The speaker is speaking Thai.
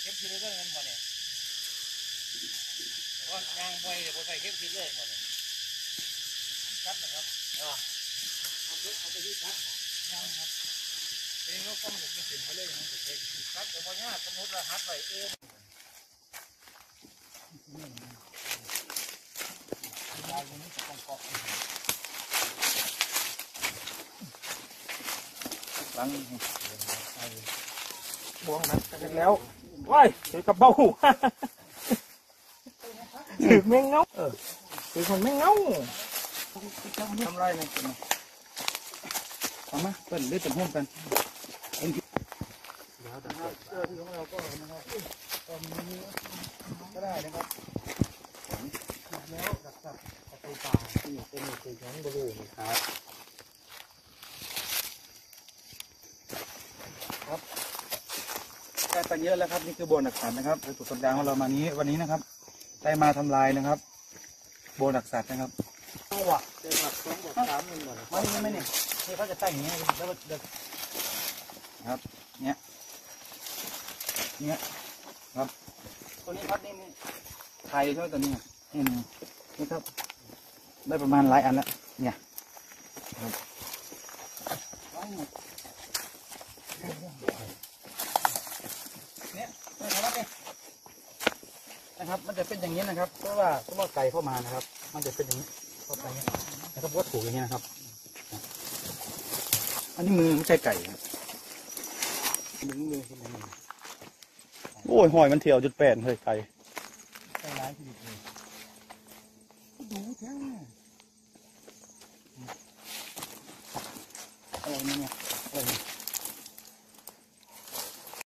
ข็มทิศเลยเงินบ่เนี่ยว่ายางบ่อยบ่ใส่เข้มทิศเลยบ่เนี่ยคัดนะครับเอาไปที่คัดยางครับเป็นงบกำหนดไม่ถึงมาเลยมันจะเป็นคัดแต่บ่ยากสมมติว่าฮัดไว้เองยางนี้จะต้องเกาะหลังบวงนัดกันแล้วว้ายถือกระเป๋าถือแมงเงาถือคนแมงเงาทำไรเนี่ยเอามาเปิดเลือดเป็นห้องกันเดี๋ยวเสื้อที่ของเราก็นะครับก็มีก็ได้นะครับแล้วกับประตูป่าที่เป็นสีน้ำบลูนะครับครับได้ไปเยอะแล้วครับนี่คือโบนหลักฐานนะครับโดยตัวสัญญาของเรามานี้วันนี้นะครับได้มาทำลายนะครับโบนหลักสัตว์นะครับว่ะเจอแบบ2 บวก 3หมดไม่เนี่ยนี่เขาจะตั้งอย่างเงี้ยแล้วเด็กครับเนี้ยครับตัวนี้ครับนี่ไทยใช่ไหมตัวนี้นี่ครับได้ประมาณหลายอันแล้วเนี่ยครับเนี่ยนะครับมันจะเป็นอย่างนี้นะครับเพราะว่าไก่เข้ามานะครับมันจะเป็นอย่างนี้เข้าไปนะครับวัตถุอย่างนี้นะครับอันนี้มือไม่ใช่ไก่มือโอ้ยหอยมันเที่ยวจุด8เฮ้ยไก่